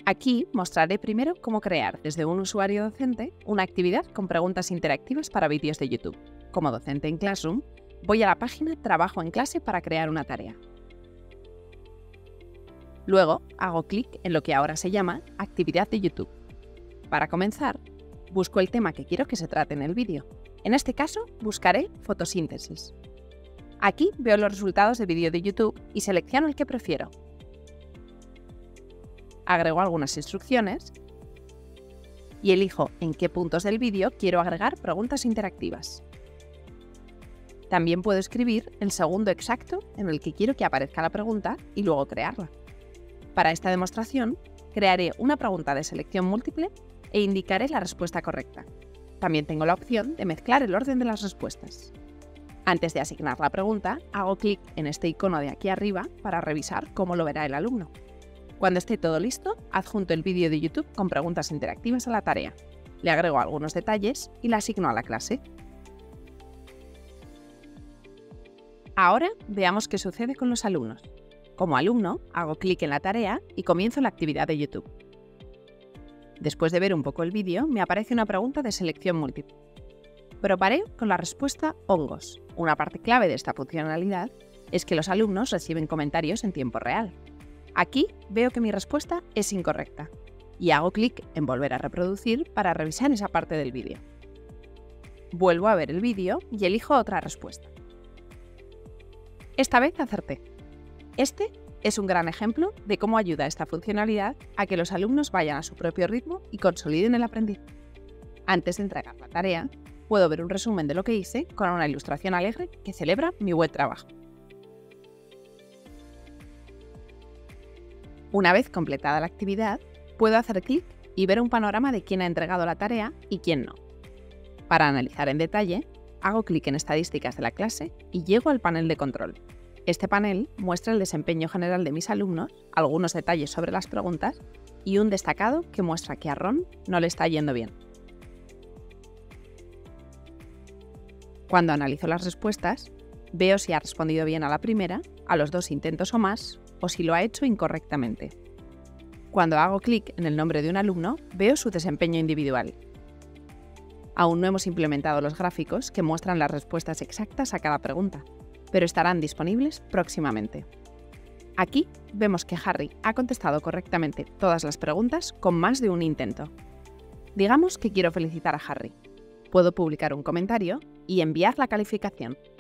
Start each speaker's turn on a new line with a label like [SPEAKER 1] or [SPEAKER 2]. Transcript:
[SPEAKER 1] Aquí mostraré primero cómo crear desde un usuario docente una actividad con preguntas interactivas para vídeos de YouTube. Como docente en Classroom, voy a la página Trabajo en clase para crear una tarea. Luego hago clic en lo que ahora se llama Actividad de YouTube. Para comenzar, busco el tema que quiero que se trate en el vídeo. En este caso, buscaré fotosíntesis. Aquí veo los resultados de vídeo de YouTube y selecciono el que prefiero. Agrego algunas instrucciones y elijo en qué puntos del vídeo quiero agregar preguntas interactivas. También puedo escribir el segundo exacto en el que quiero que aparezca la pregunta y luego crearla. Para esta demostración, crearé una pregunta de selección múltiple e indicaré la respuesta correcta. También tengo la opción de mezclar el orden de las respuestas. Antes de asignar la pregunta, hago clic en este icono de aquí arriba para revisar cómo lo verá el alumno. Cuando esté todo listo, adjunto el vídeo de YouTube con preguntas interactivas a la tarea. Le agrego algunos detalles y la asigno a la clase. Ahora veamos qué sucede con los alumnos. Como alumno, hago clic en la tarea y comienzo la actividad de YouTube. Después de ver un poco el vídeo, me aparece una pregunta de selección múltiple. Probaré con la respuesta hongos. Una parte clave de esta funcionalidad es que los alumnos reciben comentarios en tiempo real. Aquí veo que mi respuesta es incorrecta y hago clic en Volver a reproducir para revisar esa parte del vídeo. Vuelvo a ver el vídeo y elijo otra respuesta. Esta vez acerté. Este es un gran ejemplo de cómo ayuda esta funcionalidad a que los alumnos vayan a su propio ritmo y consoliden el aprendizaje. Antes de entregar la tarea, puedo ver un resumen de lo que hice con una ilustración alegre que celebra mi buen trabajo. Una vez completada la actividad, puedo hacer clic y ver un panorama de quién ha entregado la tarea y quién no. Para analizar en detalle, hago clic en Estadísticas de la clase y llego al panel de control. Este panel muestra el desempeño general de mis alumnos, algunos detalles sobre las preguntas y un destacado que muestra que a Ron no le está yendo bien. Cuando analizo las respuestas, veo si ha respondido bien a la primera, a los 2 intentos o más, o si lo ha hecho incorrectamente. Cuando hago clic en el nombre de un alumno, veo su desempeño individual. Aún no hemos implementado los gráficos que muestran las respuestas exactas a cada pregunta, pero estarán disponibles próximamente. Aquí vemos que Harry ha contestado correctamente todas las preguntas con más de un intento. Digamos que quiero felicitar a Harry. Puedo publicar un comentario y enviar la calificación.